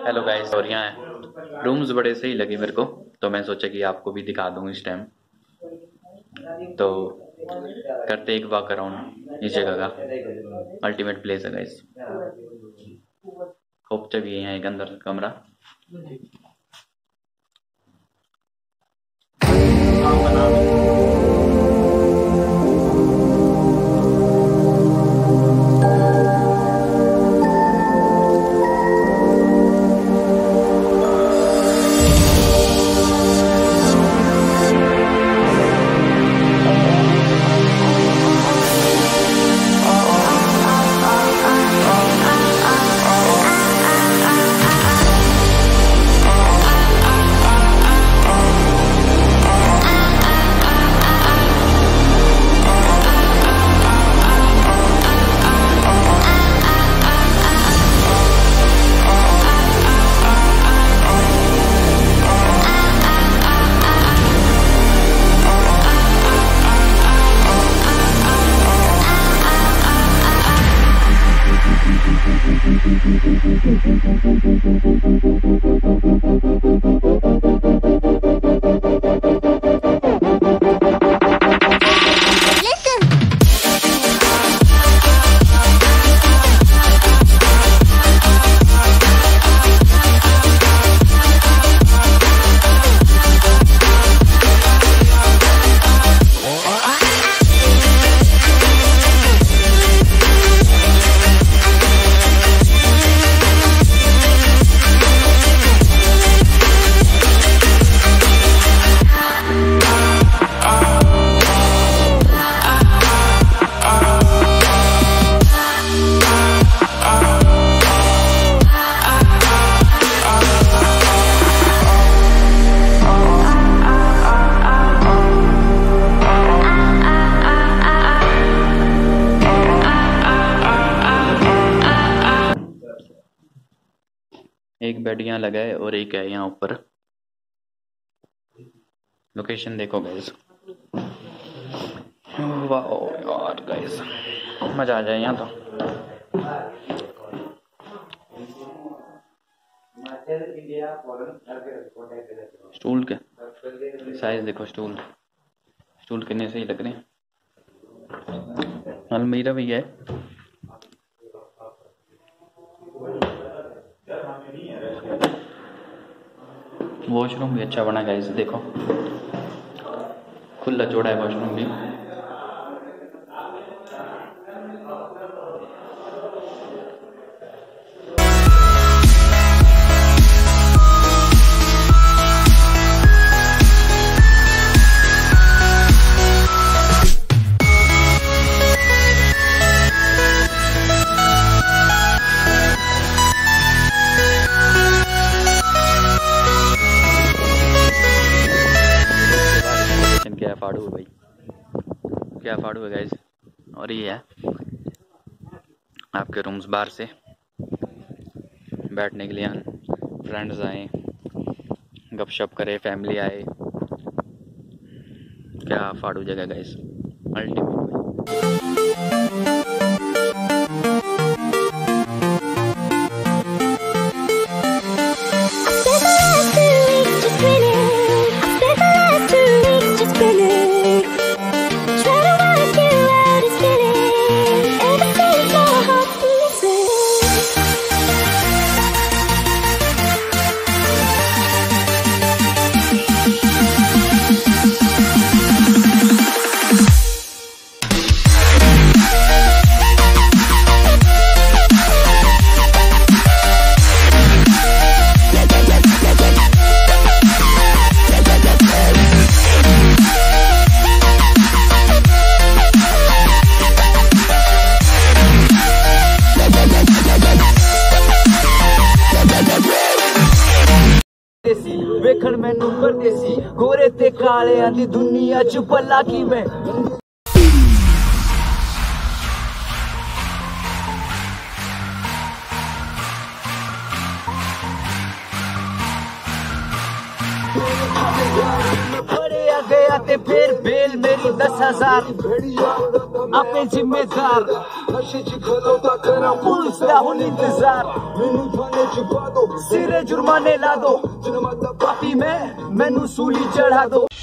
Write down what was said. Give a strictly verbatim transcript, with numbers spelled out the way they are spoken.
Hello guys, और यहाँ rooms बड़े सही लगे मेरे को, तो मैं सोचा कि आपको भी दिखा दूँ इस टाइम। तो करते एक वॉक अराउंड इस जगह का। अल्टीमेट प्लेस है गाइस। होप भी है यहाँ एक अंदर कमरा। एक बेड यहाँ लगा है और एक है यहाँ ऊपर। लोकेशन देखो गाइस, वाह यार गाइस, मजा आ जाए यहाँ तो। स्टूल के साइज देखो, स्टूल स्टूल कितने सही लग रहे हैं। अलमीरा भी है। वॉशरूम भी अच्छा बना गाइस, देखो खुला चौड़ा है वॉशरूम भी। क्या फाड़ू है भाई, क्या फाड़ू है गाइस। और ये है आपके रूम्स। बाहर से बैठने के लिए फ्रेंड्स आए, गपशप करे, फैमिली आए। क्या फाड़ू जगह गाइस, अल्टीमेट। वेखण मैनू परदेसी गोरे ते काले आंदी दुनिया च भला की मैं। फड़िया गया ते फिर बेल मेरी दस हजार। आपे जिम्मेदार नशे च खलोता करा पुलिस दा हुन इंतजार मैनू थाने च पा दो सिरे जुर्माने ला दो पापी मैं मैनू सूली चढ़ा दो।